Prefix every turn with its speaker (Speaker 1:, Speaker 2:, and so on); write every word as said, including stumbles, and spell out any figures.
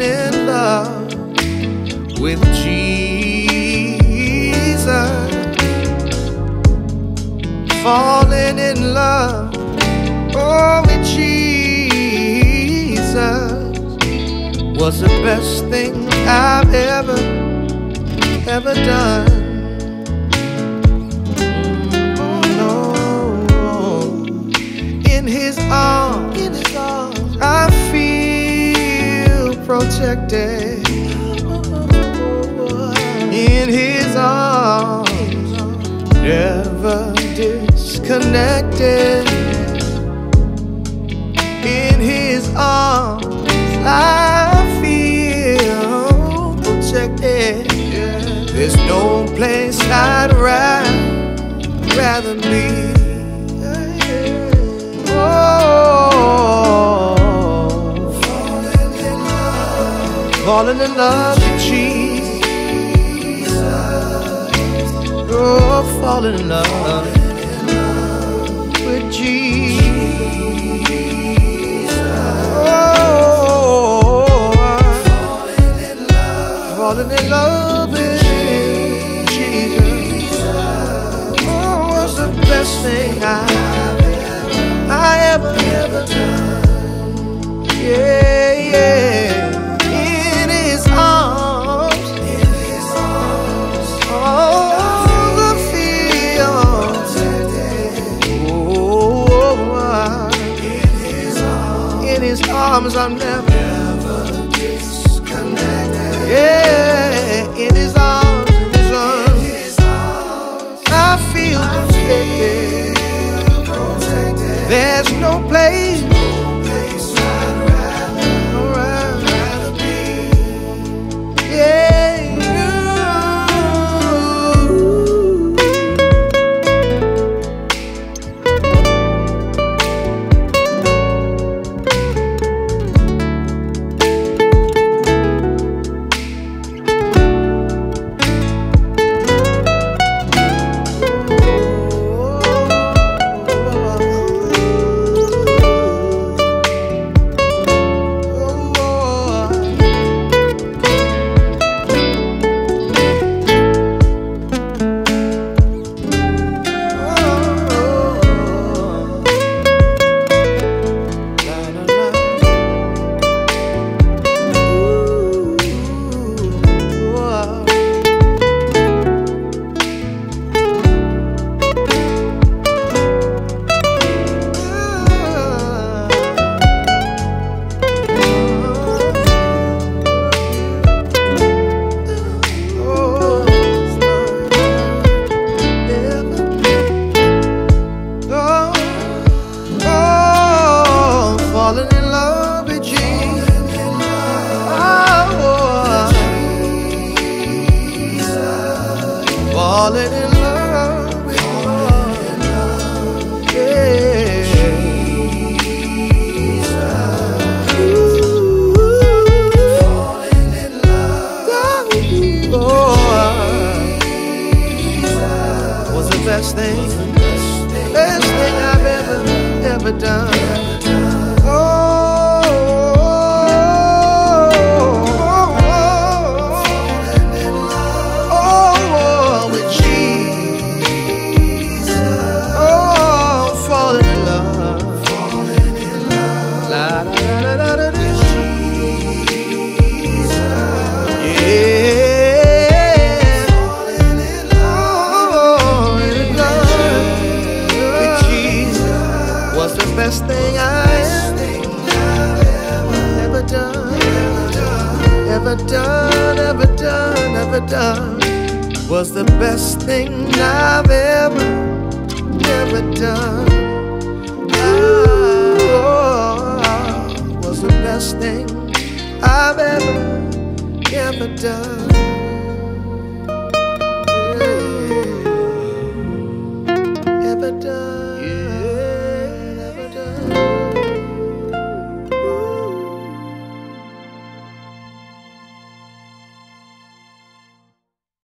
Speaker 1: in love with Jesus, falling in love, oh, with Jesus was the best thing I've ever, ever done. Oh no, in His arms, in His arms, I feel protected. In His arms, never disconnected. In His arms, I feel protected. There's no place I'd rather, rather be. Oh, falling in love, falling in love with Jesus. Oh, falling in love with Jesus. Oh, falling in love, falling in love with Jesus. Oh, was the best thing I, I ever, ever done. Yeah, yeah. In His arms, in His arms. Oh. In His arms, I'm never, never disconnected. Yeah, in His arms, in His arms, in His arms I feel protected. protected. There's no place, no place I'd rather, rather, rather be. Yeah. Falling in love with Jesus. Yeah. Ooh, falling in love with Jesus. Oh, was the best thing, best thing I've ever, ever done. Oh. Best thing I ever done, ever done, ever done, ever done, was the best thing I've ever, ever done. Oh, was the best thing I've ever, ever done.